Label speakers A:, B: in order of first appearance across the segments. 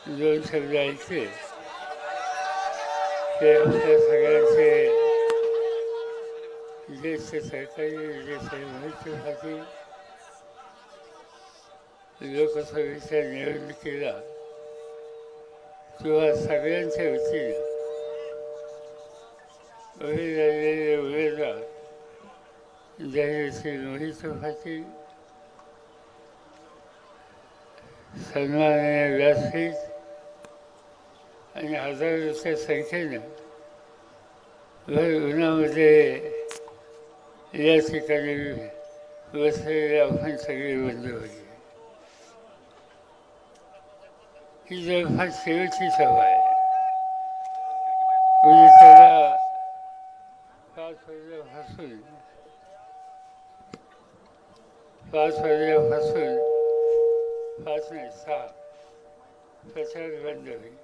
A: दोन शब्द ऐकले ते आपल्या सगळ्यांचे ज्येष्ठ सहकारी ज्येष्ठ महत्त्वासाठी लोकसभेच्या निवडणुकीला किंवा सगळ्यांच्या वतीनं उभे राहिलेले उमेदवार जाहीरशी मोहित पाटील सन्माननीय व्यासपीठ आणि हजारोच्या संख्येनं भर उन्हामध्ये या ठिकाणी बसलेले आपण सगळे बंधू होते. ही जवळपास शेवटची सभा आहे. उद्याला 5 वाजल्यापासून 5 नाही 6 प्रचार बंद होईल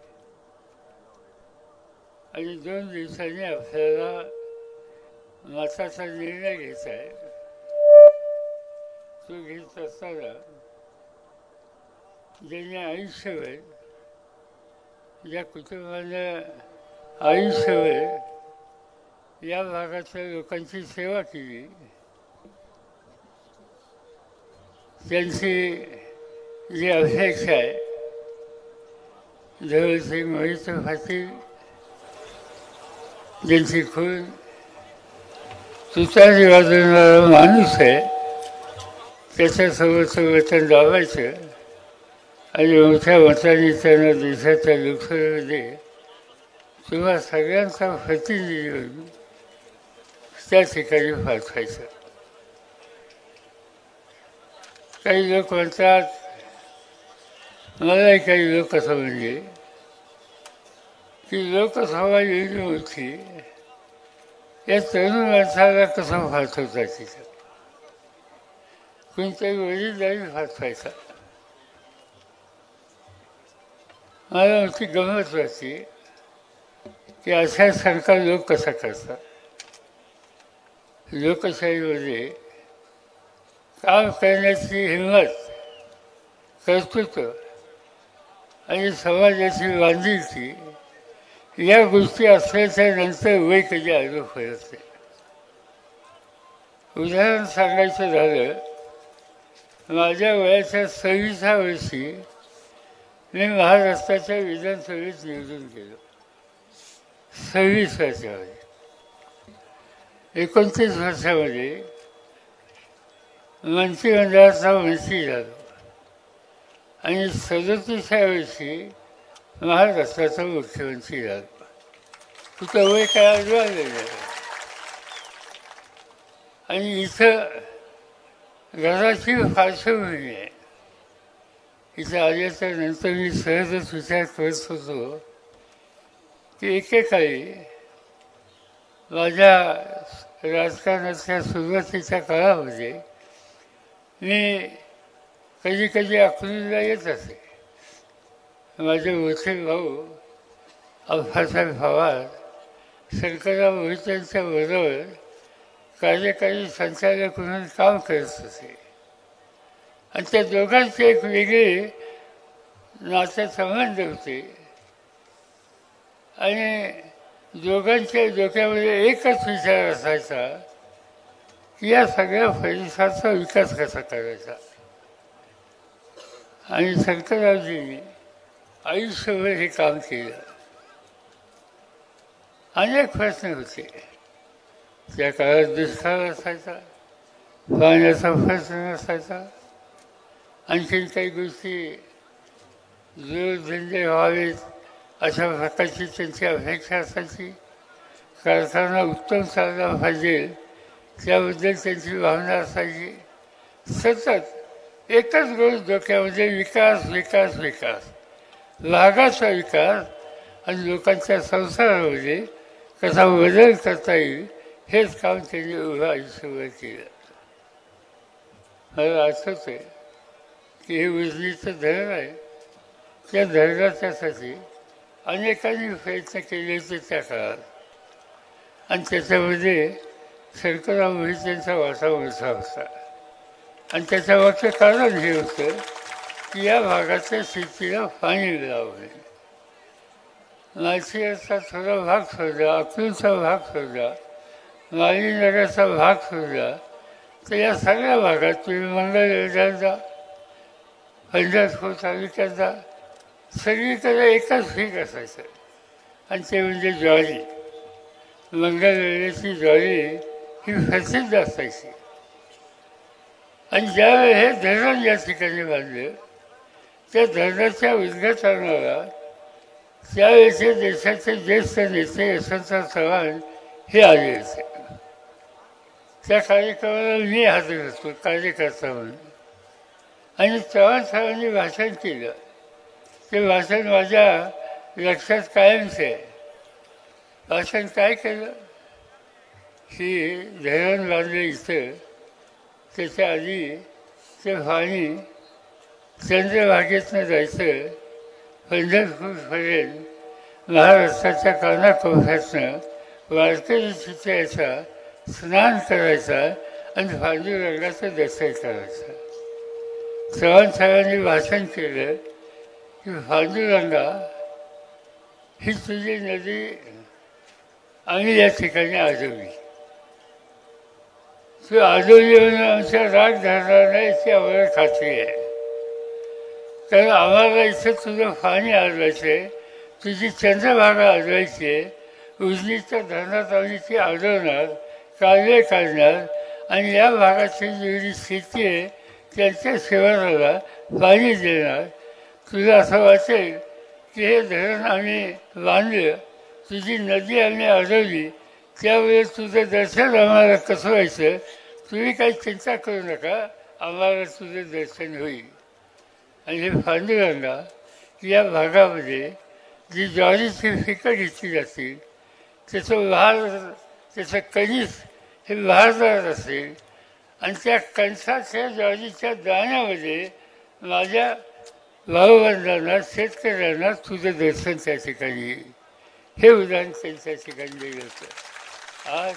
A: आणि 2 दिवसांनी आपल्याला मताचा निर्णय घ्यायचा आहे. तो घेत असताना ज्यांनी आयुष्यभर ज्या कुटुंबानं आयुष्यभर या भागातल्या लोकांची सेवा केली त्यांची जी अपेक्षा आहे धवलसिंग मोहित पाटील ज्यांची खून तुतारी वाजवणारा माणूस आहे त्याच्यासोबत वचन दाबायचं आणि मोठ्या मताने त्यांना देशाच्या लोकसभेमध्ये तुम्हा सगळ्यांचा प्रतिनिधी होऊन त्या ठिकाणी पाठवायचं. काही लोक म्हणतात मलाही काही लोक असं म्हणजे की लोकसभा एवढी मोठी या तरुण माणसाला कसं पाठवता तिथं कोणत्याही वडीलधारी पाठवायचा. मला मोठी गंमत वाटते की अशा सरकार लोक कसा करतात. लोकशाहीमध्ये काम करण्याची हिंमत कर्तृत्व आणि समाजाची बांधिलकी या गोष्टी असल्याच्या नंतर वय कधी आलो फरक नाही. उदाहरण सांगायचं झालं माझ्या वयाच्या 26व्या वर्षी मी महाराष्ट्राच्या विधानसभेत निवडून गेलो. 26 वर्षामध्ये 29 वर्षामध्ये मंत्रिमंडळाचा मंत्री झालो आणि 37व्या वर्षी महाराष्ट्राचा मुख्यमंत्री झालो. कुठं वय काय आलेलं आहे. आणि इथं घराची पार्श्वभूमी आहे. इथं आल्याच्या नंतर मी सहजच विचार करत होतो की एकेकाळी माझ्या राजकारणाच्या सुरुवातीच्या काळामध्ये मी कधी कधी अकलूजला येत असे. माझे मोठे भाऊ अल्फासाहेब पवार शंकरराव मोहितेंच्या बरोबर कार्यकारी संचालक म्हणून काम करत होते आणि त्या दोघांचे एक वेगळे नातेसंबंध होते आणि दोघांच्या डोक्यामध्ये एकच विचार असायचा की या सगळ्या परिसराचा विकास कसा करायचा. आणि शंकररावजींनी आयुष्यभर हे काम केलं. अनेक प्रश्न होते. त्या काळात दुष्काळ असायचा, पाण्याचा प्रश्न नसायचा, आणखीन काही गोष्टी जोडधंदे व्हावेत अशा प्रकारची त्यांची अपेक्षा असायची. कारखाना उत्तम चालला पाहिजे त्याबद्दल त्यांची भावना असायची. सतत एकच गोष्ट डोक्यामध्ये विकास विकास विकास भागाचा विकास आणि लोकांच्या संसारामध्ये कसा बदल करता येईल हेच काम त्यांनी उभं आयुष्यभर केलं. मला आठवतं आहे की हे उजनीचं धरण आहे. त्या धरणाच्यासाठी अनेकांनी प्रयत्न केले होते त्या काळात आणि त्याच्यामध्ये शंकरराव मोहितेंचा वाटा मोठा होता. आणि त्याच्या मागचं कारण हे होतं की या भागातल्या शेतीला पाणी लावणे. माळशिरसचा थोडा भाग सोडला, अकलूजचा भाग सोडला, माळीनगरचा भाग सोडला, तर या सगळ्या भागात तुम्ही मंगळवेढ्यात जा, पंढरपूर तालुक्यात जा, सगळीकडे एकच पीक असायचं आणि ते म्हणजे ज्वारी. मंगळवेढ्याची ज्वारी ही प्रसिद्ध असायची. आणि ज्यावेळी हे धरण या ठिकाणी बांधलं, त्या धरणाच्या उद्घाटनाला त्यावेळेचे देशाचे ज्येष्ठ नेते यशवंतराव चव्हाण हे आले होते. त्या कार्यक्रमाला मी हजर होतो कार्यकर्ता म्हणून. आणि चव्हाण साहेबांनी भाषण केलं. ते भाषण माझ्या लक्षात कायमचं आहे. भाषण काय केलं की धरण बांधलं इथं, त्याच्या आधी ते पाणी चंद्रभागेतनं जायचं पंढरपूरपर्यंत, महाराष्ट्राच्या कानाकोपऱ्यातनं वारकरी तिथे यायचा, स्नान करायचा आणि पांडुरंगाचं दर्शन करायचं. चव्हाण साहेबांनी भाषण केलं की पांडुरंगा ही तुझी नदी आम्ही या ठिकाणी आजवली, तू आजवली म्हणून आमच्या राग धरणार नाही याची आम्हाला खात्री आहे. कारण आम्हाला इथं तुझं पाणी आजवायचं आहे, तुझी चंद्रभागा आजवायची आहे. उजनीच्या धरणात आम्ही ती आढळणार, कालवे काढणार आणि या भागाची जेवढी शेती आहे त्यांच्या शिवाराला पाणी देणार. तुला असं वाटेल की हे धरण आम्ही बांधलं, तुझी नदी आम्ही अडवली, त्यावेळेस तुझं दर्शन आम्हाला कसं व्हायचं, तुम्ही काही चिंता करू नका, आम्हाला तुझं दर्शन होईल. आणि हे पांडुरंगा या भागामध्ये जी ज्वारीची पिकं घेतली जातील, त्याचं कणीस हे भारदार असेल आणि त्या कणसाच्या ज्वारीच्या दाण्यामध्ये माझ्या भाऊबंधांना, शेतकऱ्यांना तुझं दर्शन त्या ठिकाणी येईल. हे उदाहरण त्यांच्या ठिकाणी दिलं होतं. आज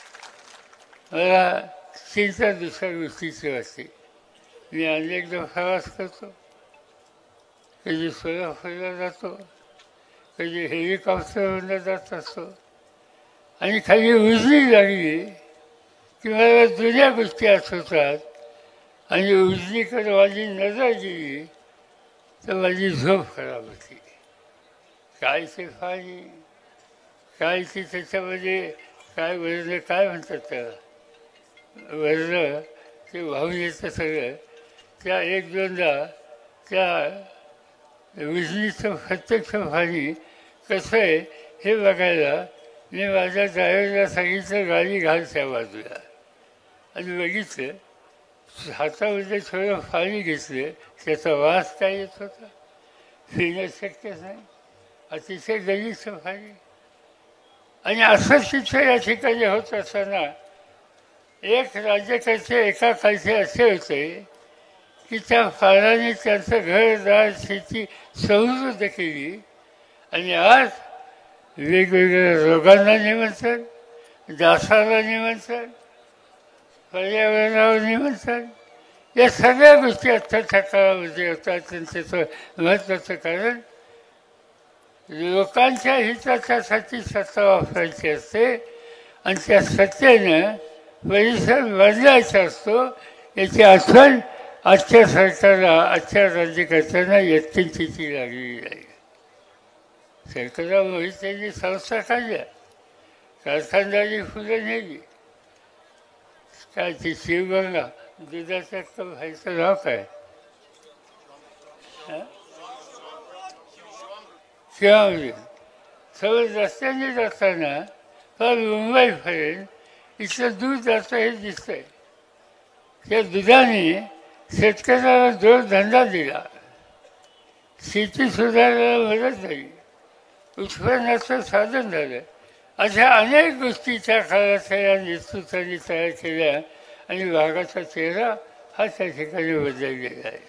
A: मला चिंता दुसऱ्या गोष्टीची वाटते. मी अनेकदा प्रवास करतो, कधी सोलापूरला जातो, कधी हेलिकॉप्टरवरनं जात असतो आणि खाली उजनी लागली की मला जुन्या गोष्टी आठवतात आणि उजनीकडे माझी नजर गेली तर माझी झोप खराब होती. काय ते पाणी, काय ते त्याच्यामध्ये काय वर्ण, काय म्हणतात त्याला, वर्ण ते वाहून येतं सगळं. त्या एक दोनदा त्या उजनीचं प्रत्यक्ष पाणी कसं आहे हे बघायला मी माझ्या ड्रायव्हरला सांगितलं गाडी घाल त्या बाजूला. आणि बघितलं, हातामध्ये थोडं पाणी घेतलं, त्याचा वास काय येत होता, पिणं शक्यच नाही, अतिशय गलिच्छ पाणी. आणि असंच तिथं या ठिकाणी होत असताना एक राज्यकर्ते एका काळचे असे होते की त्या पाण्याने त्यांचं घरदार शेती समृद्ध केली. आणि आज वेगवेगळ्या रोगांना निमंत्रण, डासाला निमंत्रण, पर्यावरणावर निमंत्रण, या सगळ्या गोष्टी आत्ताच्या काळामध्ये होतात. त्यांचं महत्त्वाचं कारण लोकांच्या हिताच्यासाठी सत्ता वापरायची असते आणि त्या सत्तेनं परिसर बदलायचा असतो. याची आठवण आजच्या सरकारला, आजच्या राज्यकर्त्यांना यत्किंचित लागलेली आहे. सरकारला मोहित्यांनी संस्था काढल्या, कारखानदारी फुलं नेली, काय ती शिवगंगा दुधाचं व्हायचं नाव काय, शिवामृत, सगळं रस्त्याने जाताना फार मुंबईपर्यंत इथलं दूध जातं हे दिसतंय. त्या दुधाने शेतकऱ्याला जोडधंदा दिला, शेती सुधारायला मदत झाली, उत्पन्नाचं साधन झालं. अशा अनेक गोष्टी त्या काळात या नेतृत्वाने तयार केल्या आणि भागाचा चेहरा हा त्या ठिकाणी बदललेला आहे.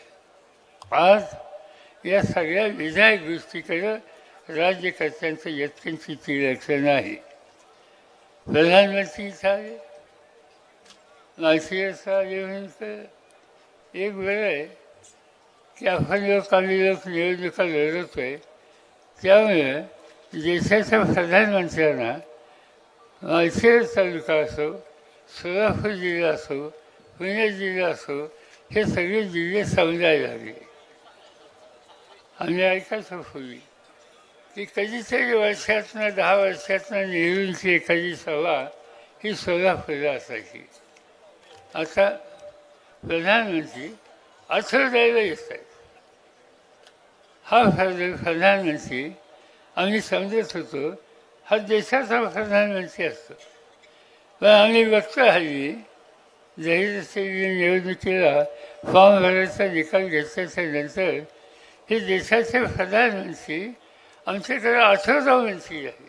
A: आज या सगळ्या विधायक गोष्टीकडं राज्यकर्त्यांचं यत्किंचित लक्ष नाही. प्रधानमंत्री झाले, माळशिरसचा येऊन एक बरं आहे की आपण काही लोक निवडणुका लढवतोय, त्यामुळे देशाच्या प्रधानमंत्र्यांना माळशिरस तालुका असो, सोलापूर जिल्हा असो, पुणे जिल्हा असो, हे सगळे जिल्हे समजायला लागले. आम्ही ऐकायचो पूर्वी की कधीतरी वर्षातनं 10 वर्षातनं नेहरूंची एखादी सभा ही सोलापूरला असायची. आता प्रधानमंत्री आठवड्याला येत आहेत. हा प्रधानमंत्री आम्ही समजत होतो हा देशाचा प्रधानमंत्री असतो. पण आम्ही बघतो हल्ली जाहीर निवडणुकीला फॉर्म भरायचा निकाल घेतल्याच्या नंतर हे देशाचे प्रधानमंत्री आमच्याकडे आठवडा मंत्री आहे.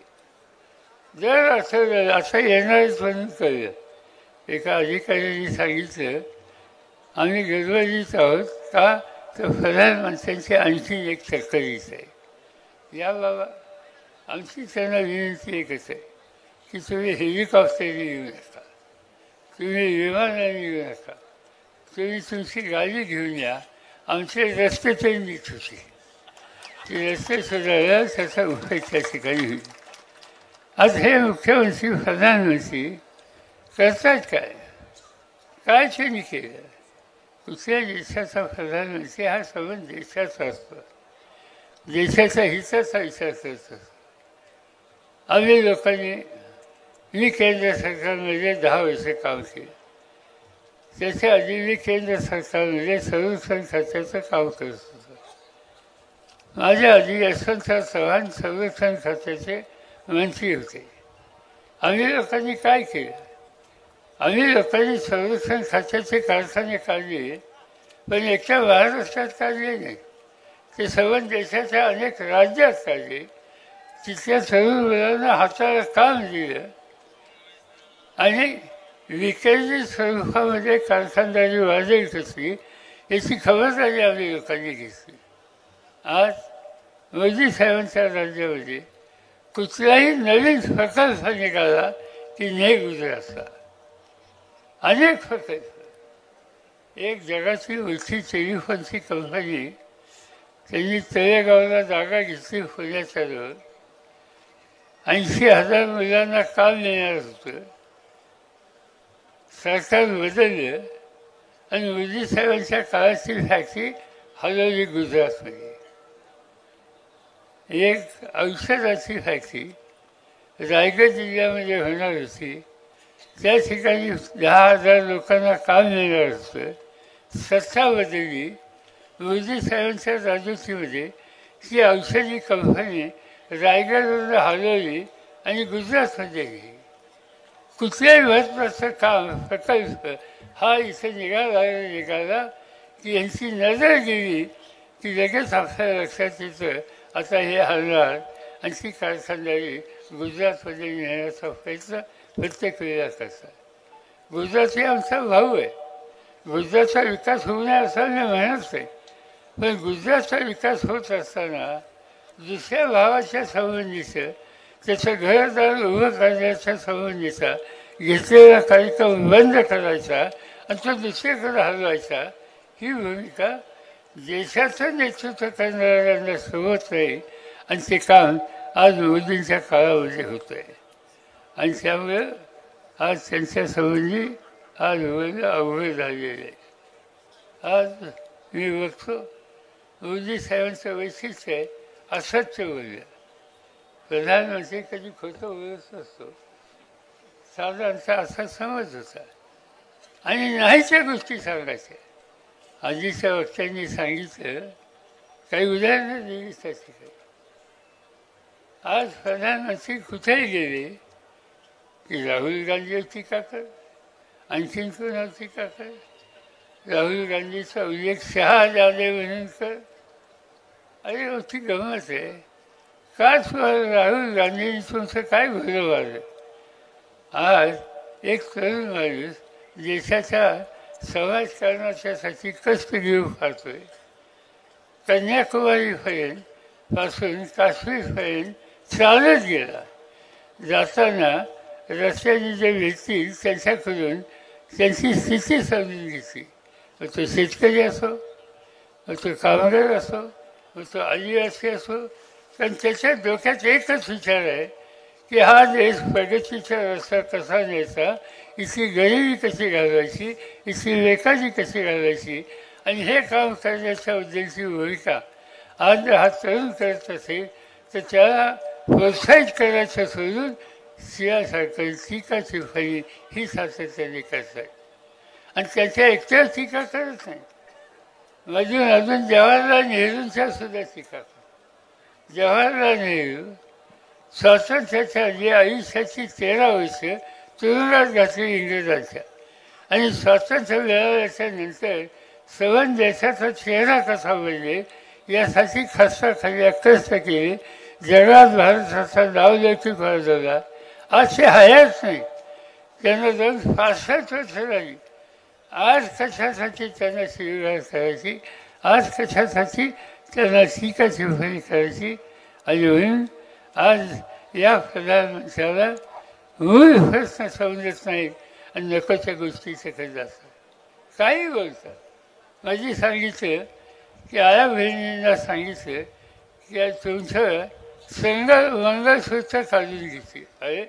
A: दर आठवड्याला आता येणारच म्हणून कळलं. एका अधिकाऱ्यांनी सांगितलं आम्ही गडबडीत आहोत का, तर प्रधानमंत्र्यांची आणखी एक तक्रारीच आहे. या बाबा, आमची त्यांना विनंती एकच आहे की तुम्ही हेलिकॉप्टरने येऊ नका, तुम्ही विमानाने येऊ नका, तुम्ही तुमची गाडी घेऊन या. आमचे रस्ते तरी नीट होते, ते रस्ते सुधारला त्याचा उपयोग त्या ठिकाणी होईल. आज हे मुख्यमंत्री प्रधानमंत्री करतात काय, काय त्यांनी केलं? कुठल्या देशाचा प्रधानमंत्री हा संबंध देशाचा असतो, देशाच्या हिताचा विचार करत असतो. आम्ही लोकांनी, मी केंद्र सरकारमध्ये 10 वर्ष काम केलं. त्याच्या आधी मी केंद्र सरकारमध्ये संरक्षण खात्याचं काम करत होतो. माझ्या आधी यशवंतराव चव्हाण संरक्षण खात्याचे मंत्री होते. आम्ही लोकांनी काय केलं? आम्ही लोकांनी संरक्षण खात्याचे कारखाने काढले, पण एकट्या महाराष्ट्रात काढले नाही, ते संबंध देशाच्या अनेक राज्यात काढले. तिथल्या तरुण मुलांना हाताला काम दिलं आणि विकेंद्रित स्वरूपामध्ये कारखानदारी वाढेल कशी याची खबरदारी आम्ही लोकांनी घेतली. आज मोदी साहेबांच्या राज्यामध्ये कुठलाही नवीन प्रकल्प निघाला की ने गुजरातला अनेक प्रकल्प. एक जगाची मोठी टेलिफोनची कंपनी, त्यांनी तळेगावला जागा घेतली पुण्याच्या जवळ. 80,000 मुलांना काम देणार होतं. सरकार बदललं आणि मोदी साहेबांच्या काळाची फॅक्टरी हलवली गुजरातमध्ये. एक औषधाची फॅक्टरी रायगड जिल्ह्यामध्ये होणार होती, त्या ठिकाणी 10,000 लोकांना काम मिळणार होतं. सत्ता बदलली. मोदी साहेबांच्या राजवटीमध्ये ती औषधी कंपनी रायगडवरून हलवली आणि गुजरातमध्ये गेली. कुठल्याही महत्त्वाचं काम प्रकल्प हा इथे निघाला की यांची नजर गेली की लगेच आपल्या लक्षात येतं आता हे हलणार आणि ती कारखानदारी गुजरातमध्ये नेण्याचा प्रयत्न प्रत्येक वेळेला करतात. गुजरात हे आमचा भाऊ आहे. गुजरातचा विकास होऊ नये असं मी म्हणत नाही, पण गुजरातचा विकास होत असताना दुसऱ्या भावाच्या संबंधीचं, त्याचं घरदार उभं करण्याच्या संबंधीचा घेतलेला कार्यक्रम बंद करायचा आणि तो दुसरीकडे हलवायचा, ही भूमिका देशाचं नेतृत्व करणाऱ्यांना सोबत राहील. आणि ते काम आज मोदींच्या काळामध्ये होतं आहे. आणि त्यामुळे आज त्यांच्या संबंधी आज बोलणं अवघड झालेलं आहे. आज मी बघतो मोदी साहेबांचं वैशिष्ट्य आहे असत्य बोलणं. प्रधानमंत्री कधी खोटं बोलत नसतो, साधारणतः असा समज होता. आणि नाहीच्या गोष्टी सांगायच्या. आधीच्या वक्त्यांनी सांगितलं, काही उदाहरणं दिली त्या ठिकाणी. आज प्रधानमंत्री कुठेही गेले की राहुल गांधीवर टीका कर, आणखीन कोणावर टीका कर, राहुल गांधीचा उल्लेख शहा जादे म्हणून कर. अरे मोठी गमत आहे. का राहुल गांधींनी तुमचं काय भलं वाढलं? आज एक तरुण माणूस देशाच्या समाजकारणाच्यासाठी कष्ट घेऊ पाहतोय. कन्याकुमारीपर्यंत पासून काश्मीरपर्यंत चालत गेला. जाताना रस्त्याने जे भेटतील त्यांच्याकडून त्यांची स्थिती समजून घेतली. तो शेतकरी असो, मग तो कामगार असो, मग तो आदिवासी असो, पण त्याच्या डोक्यात एकच विचार आहे की हा देश प्रगतीचा रस्ता कसा न्यायचा, इथली गरिबी कशी घालवायची, इथली बेकारी कशी घालवायची. आणि हे काम करण्याच्या उद्देशाची भूमिका आज हा तरुण करत असेल तर त्याला प्रोत्साहित करायचं सोडून सिंहासारखं टीकाची फळी ही सातत्याने करतात. आणि त्याच्या एकट्या टीका करत नाही, अजून जवाहरलाल नेहरूंच्या सुद्धा टीका करतात. जवाहरलाल नेहरू स्वातंत्र्याच्या जे आयुष्याची 13 वर्ष तुरुंगात घातली इंग्रजांच्या, आणि स्वातंत्र्य मिळाल्याच्या नंतर सवन देशाचा चेहरा कसा बदलेल यासाठी खस्ताखाली कष्ट केले. जगात भारताचा नावलौकिक वाढवला. आज ते हयाच नाही, त्यांना जाऊन 65 वर्ष झाली. आज कशासाठी त्यांना शिवीगाळ करायची, आज कशासाठी त्यांना टीकाची फळी करायची. आणि म्हणून आज या प्रधानमंत्र्याला मूळ प्रश्न समजत नाहीत आणि नकोच्या गोष्टी करत असतात, काही बोलतात. माझी सांगितलं की आया बहिणींना सांगितलं की तुमचं मंगळसूत्र काढून घेते. अरे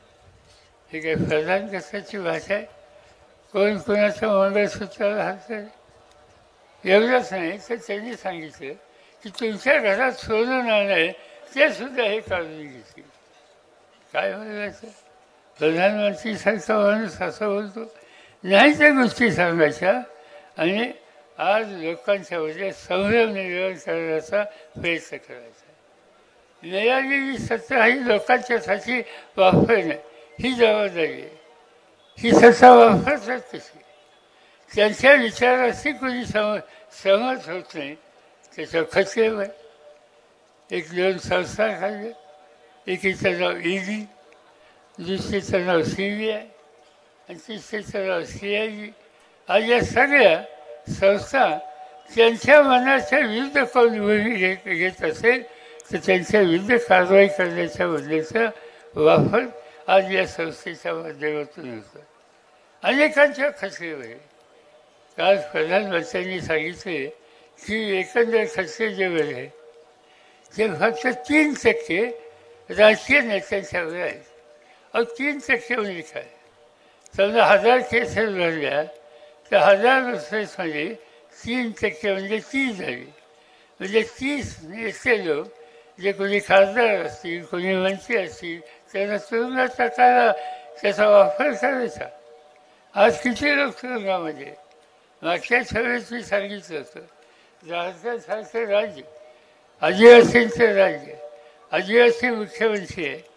A: हे काय प्रधान कशाची भाषा आहे? कोण कोणाचं मंगळसूत्राला हात करे? एवढंच नाही तर त्यांनी सांगितलं की तुमच्या घरात सोनं नाणं आहे ते सुद्धा हे काढून घेतील. काय बोलायचं? प्रधानमंत्रीसारखा माणूस असं बोलतो? नाही त्या गोष्टी सांगायच्या आणि आज लोकांच्या मध्ये संभ्रम निर्माण करण्याचा प्रयत्न करायचा. मिळालेली सत्ता ही लोकांच्यासाठी वापरणं ही जबाबदारी आहे. ही सत्ता वापरतात कशी? त्यांच्या विचाराशी कोणी सहमत होत नाही त्याच्या खचलेलं आहे. एक 2 संस्था काढल्या, एकीचं नाव ईडी, दुसरीचं नाव CBI आणि तिसरीचं नाव CID. आज या सगळ्या संस्था त्यांच्या मनाच्या विरुद्ध कोण भूमी घेत असेल तर त्यांच्या विरुद्ध कारवाई करण्याच्या बद्दलचा वापर आज या संस्थेच्या माध्यमातून होतो. अनेकांच्या खचलेलं आहे. काल प्रधानमंत्र्यांनी सांगितले की एकंदर खचले जे वेळ आहे ते फक्त 3% राजकीय नेत्यांच्यावर आहेत. अहो 3% म्हणजे काय? समजा 1000 केसेस भरल्या तर 1000 केसेसमध्ये 3% म्हणजे 30 झाली. म्हणजे 30 नेते लोक जे कोणी खासदार असतील, कोणी मंत्री असतील त्यांना तुरुंगात टाकायला त्याचा वापर करायचा. आज किती लोक तुरुंगामध्ये? मागच्या सभेत मी सांगितलं होतं, झारखंडसारखं राज्य, आदिवासींचं राज्य, आदिवासी मुख्यमंत्री आहे,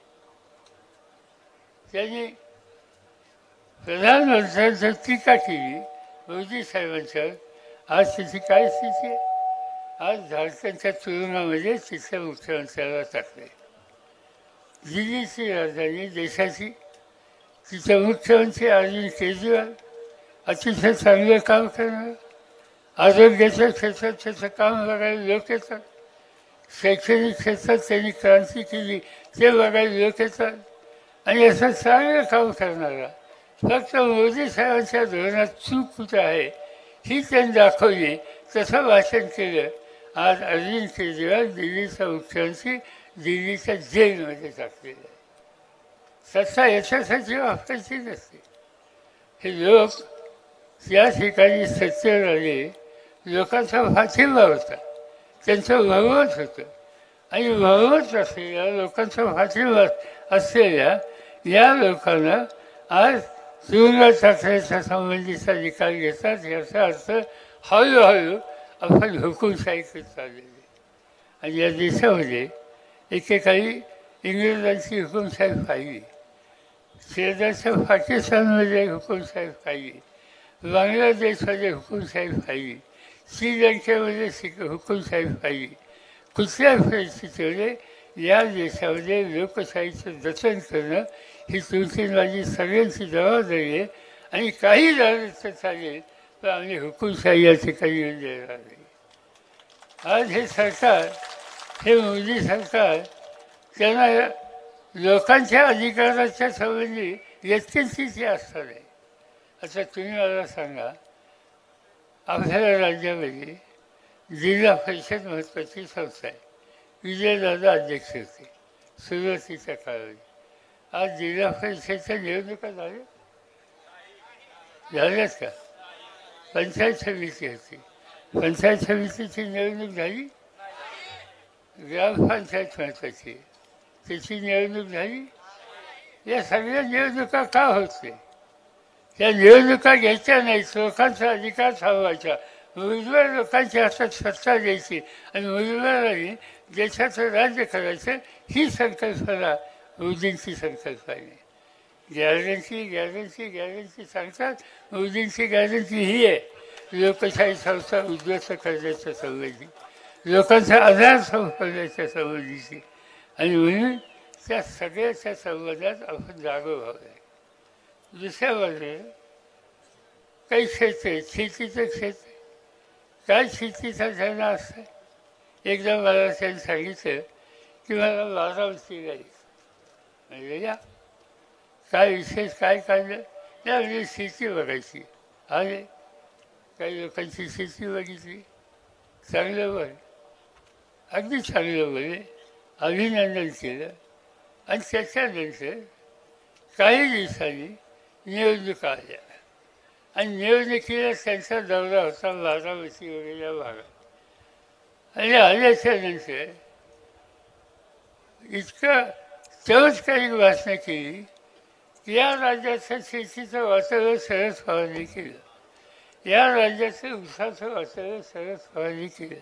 A: त्यांनी प्रधानमंत्र्यांची टीका केली मोदी साहेबांच्यावर. आज तिची काय स्थिती आहे? आज झारखंडच्या तुरुंगामध्ये तिथल्या मुख्यमंत्र्याला टाकले. दिल्लीची राजधानी देशाची, तिचे मुख्यमंत्री अरविंद केजरीवाल अतिशय चांगलं काम करणार. आरोग्याच्या क्षेत्रात त्याचं काम बघायला लोक येतात. शैक्षणिक क्षेत्रात त्यांनी क्रांती केली ते बघायला लोक येतात. आणि असं चांगलं काम करणारा फक्त मोदी साहेबांच्या धोरणात चूक कुठं आहे ही त्यांनी दाखवली, तसं भाषण केलं. आज अरविंद केजरीवाल दिल्लीचा मुख्यमंत्री दिल्लीच्या जेलमध्ये टाकलेला आहे. सत्ता याच्यासाठी वापरायची नसते. हे लोक या ठिकाणी सत्तेवर आले, लोकांचा पाठिंबा होता, त्यांचं बहुमत होतं. आणि बहुमत असलेल्या लोकांचा पाठिंबा असलेल्या या लोकांना आज तुरुंगात टाकण्याच्या संबंधीचा निकाल घेतात. याचा अर्थ हळूहळू आपण हुकुमशाही करत चाललेली. आणि या देशामध्ये एकेकाळी इंग्रजांची हुकुमशाही पाहिली, शेजारच्या पाकिस्तानमध्ये हुकुमशाही पाहिली, बांगलादेशमध्ये हुकुमशाही पाहिली, श्रीलंकेमध्ये हुकुमशाही पाहिली. कुठल्या परिस्थितीमध्ये या देशामध्ये लोकशाहीचं जतन करणं ही तुमची माझी सगळ्यांची जबाबदारी आहे. आणि काही झालं तर चालेल, पण आम्ही हुकुमशाही या ठिकाणी येऊन देणार नाही. आज हे सरकार, हे मोदी सरकार, त्यांना लोकांच्या अधिकाराच्या संबंधी व्यक्तींची आस्था नाही. आता तुम्ही मला सांगा, आपल्या राज्यामध्ये जिल्हा परिषद महत्त्वाची संस्था आहे. विजयदादा अध्यक्ष होते सुरुवातीच्या काळामध्ये. आज जिल्हा परिषदच्या निवडणुका झाल्याच का? पंचायत समिती होती, पंचायत समितीची निवडणूक झाली. ग्रामपंचायत महत्त्वाची, त्याची निवडणूक झाली. या सगळ्या निवडणुका का होत नाही? त्या निवडणुका घ्यायच्या नाहीत, लोकांचा अधिकार थांबवायचा, मुलीवर लोकांच्या हातात सत्ता द्यायची आणि मुलीवरांनी देशाचं राज्य करायचं, ही संकल्पना मोदींची संकल्पना आहे. गॅरंटी गॅरंटी गॅरंटी सांगतात. मोदींची गॅरंटी ही आहे, लोकशाही संस्था उद्ध्वस्त करण्याच्या संबंधी, लोकांचा आधार संपवण्याच्या संबंधीची. आणि म्हणून त्या सगळ्याच्या संबंधात आपण जागो व्हावं लागेल. दुसऱ्या बाजूने काही क्षेत्र आहेत, शेतीचं क्षेत्र. काय शेतीचा धरणा असतं? एकदा मला त्यांनी सांगितलं की मला बारामती जायचं. म्हणजे या काय विशेष काय काढलं? या म्हणजे शेती बघायची. आणि काही लोकांची शेती बघितली. चांगलं बघ, अगदी चांगलं बघे, अभिनंदन केलं. आणि त्याच्यानंतर काही दिवसांनी निवडणुका आल्या आणि निवडणुकीला त्यांचा दौरा होता बारामती वगैरे या भागात. आणि आल्याच्या नंतर इतकं चमत्कारिक भाषणं केली की या राज्याचं शेतीचं वातावरण शरद पवारांनी केलं, या राज्याचं ऊसाचं वातावरण शरद पवारांनी केलं.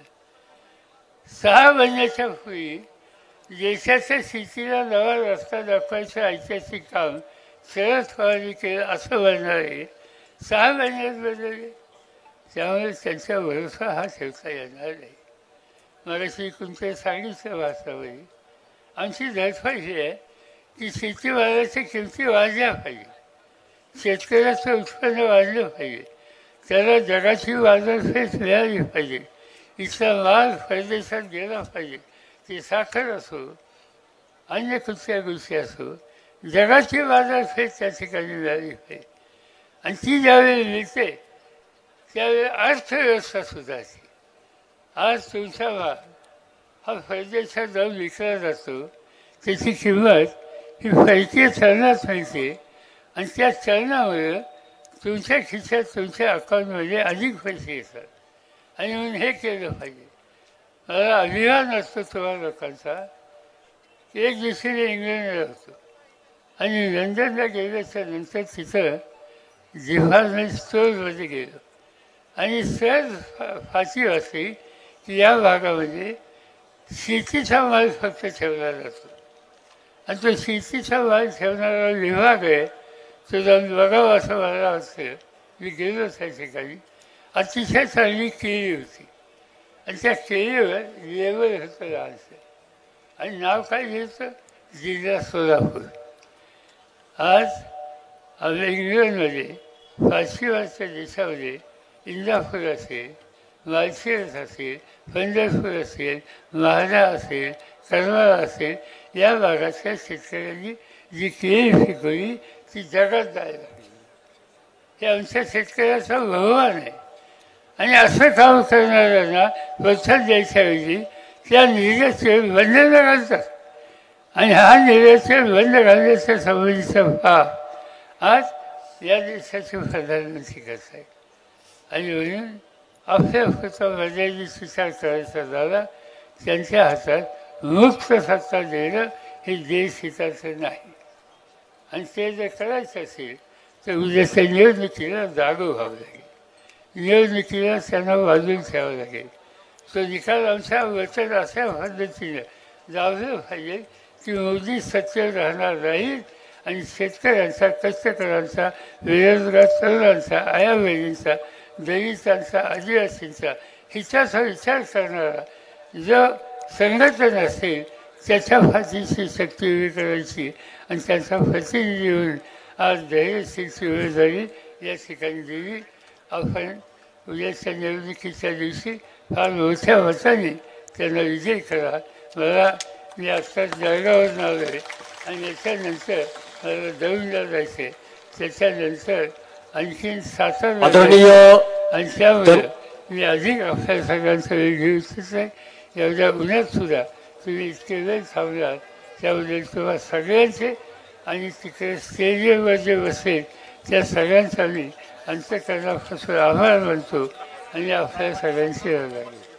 A: 6 महिन्याच्या पूर्वी देशाच्या शेतीला नवा रस्ता दाखवायचं ऐतिहासिक काम शरद पवारांनी केलं असं म्हणणारे 6 महिन्यात बदलले. त्यामुळे त्यांचा भरोसा हा ठेवता येणार नाही. मगाशी तुमच्या सांगितलं भाषणामध्ये आमची धडपड ही आहे की शेतीमालाच्या किमती वाढल्या पाहिजे, शेतकऱ्याचं उत्पन्न वाढलं पाहिजे, त्याला जगाची बाजारपेठ मिळाली पाहिजे, इथला माल परदेशात गेला पाहिजे. ती साखर असो, अन्य कुठल्या गोष्टी असो, जगाची बाजारपेठ त्या ठिकाणी मिळाली पाहिजे. आणि ती ज्यावेळी मिळते त्यावेळी अर्थव्यवस्था सुधारते. आज तुमचा माल हा परदेशात जाऊन विकला जातो, त्याची किंमत ही परकीय चलनात मिळते आणि त्या चलनामुळे तुमच्या खिशात, तुमच्या अकाउंटमध्ये अधिक पैसे येतात. आणि म्हणून हे केलं पाहिजे. मला अभिमान असतो तुम्हा लोकांचा. एक दिवशी मी इंग्लंडला होतो आणि लंडनला गेल्याच्या नंतर तिथं डिपार्टमेंट स्टोअरमध्ये गेलो आणि सहज फाशी वाचली की या भागामध्ये शेतीचा माल फक्त ठेवला जातो आणि तो शेतीचा माल ठेवणारा विभाग आहे तो जाऊन बघावा असं मला वाटतं. मी गेलो त्या ठिकाणी. अतिशय चांगली केळी होती आणि त्या केळीवर लेबल होतं लहानसं आणि नाव काय घ्यायचं? जिल्हा सोलापूर. आज आपल्या इंग्लंडमध्ये पाचशेवरच्या देशामध्ये इंदापूर असेल, माळशिरस असेल, पंढरपूर असेल, म्हाडा असेल, करमाळा असेल, या भागातल्या शेतकऱ्यांनी जी केळी पिकवली ती जगात जायला लागली. हे आमच्या शेतकऱ्याचा बहुमान आहे. आणि असं काम करणाऱ्यांना प्रोत्साहन द्यायच्याऐवजी त्या निर्यातीवर बंधनं घालतात. आणि हा निर्यातीवर बंद घालण्याच्या संबंधीचा भाग आज या देशाचे प्रधानमंत्री करत आहेत. आणि म्हणून आपल्या पुरता मर्यादित विचार करायचा झाला, त्यांच्या हातात मुक्त सत्ता देणं हे देश हिताचं नाही. आणि ते जर करायचं असेल तर उद्याच्या निवडणुकीला जागो व्हावं लागेल, निवडणुकीला त्यांना बाजून ठेवावं लागेल. तो निकाल आमच्या वचन अशा पद्धतीनं लावलं पाहिजे की मोदी सत्तेवर राहणार नाहीत आणि शेतकऱ्यांचा, कष्टकऱ्यांचा, बेरोजगार तरुणांचा, आया बहिणींचा, दलितांचा, आदिवासींचा हिच्याचा विचार करणारा जो संघटन असेल त्याच्या पाठीची शक्ती उभी करायची आणि त्यांचा प्रतिनिधी होऊन आज धैर्यशीलची उमेदवारी या ठिकाणी दिली. आपण उद्याच्या निवडणुकीच्या दिवशी फार मोठ्या मताने त्यांना विजय करा. मी आत्ताच जळगावरून आलो आहे आणि याच्यानंतर मला दौंडला जायचं आहे, त्याच्यानंतर आणखीन सातारा आणि त्यामुळे मी अधिक आपल्या सगळ्यांचा वेळ घेऊ इच्छित नाही. एवढ्या उन्हात सुद्धा तुम्ही इतके वेळ थांबलात त्याबद्दल तुम्हा सगळ्यांचे आणि तिकडे स्टेजवर जे बसेल त्या सगळ्यांचा मी अंतःकरणापासून आभार मानतो आणि आपल्या सगळ्यांची रजा घेतो.